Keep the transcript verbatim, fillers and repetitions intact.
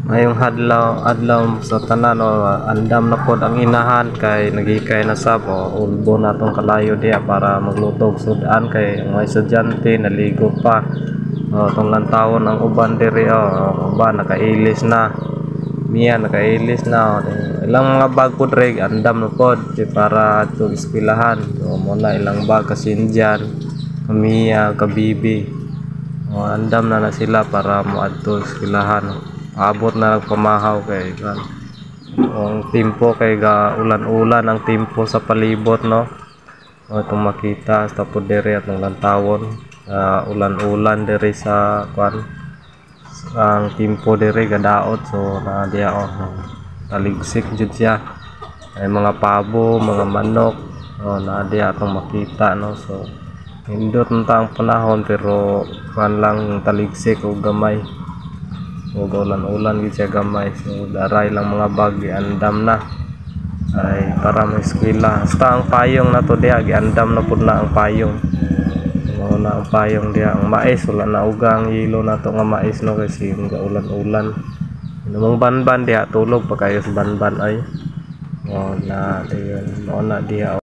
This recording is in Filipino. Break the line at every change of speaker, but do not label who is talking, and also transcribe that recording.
Ngayong hadlaw adlaw sa tanan o andam na pod ang inahan kay nagikay na sab o ulbo natong kalayo diya para maglutog sudan kay ang mga estudyante naligo pa. O tong lantawon ang uban diri o ang uban nakailis na. Miya nakailis na o, ilang mga bag pod reg andam na pod di para to eskwelahan. O mo na ilang bag kasindian, kamiya, kabibi. O andam na na sila para moadto eskwelahan. Abot na nagpamahaw kay kan ang timpo kay ga ulan-ulan ang timpo sa palibot no. O itong makita sa pod diri at ng lantawon uh, ulan-ulan diri sa kwan ang timpo diri gadaot so na diya oh taligsik jud siya ay mga pabo mga manok o na diya atong makita no. So hindot nta ang panahon pero kwan lang taligsik o gamay o ulan-ulan gid siya gamay so daray lang mga bag giandam na ay para may eskwela hasta ang payong na to diya giandam na pud na ang payong o na ang payong diya ang mais wala na ugang yelo na to nga mais no kasi nga ulan-ulan namang banban diya tulog pa kayo sa banban ay o na diyan mo na diya.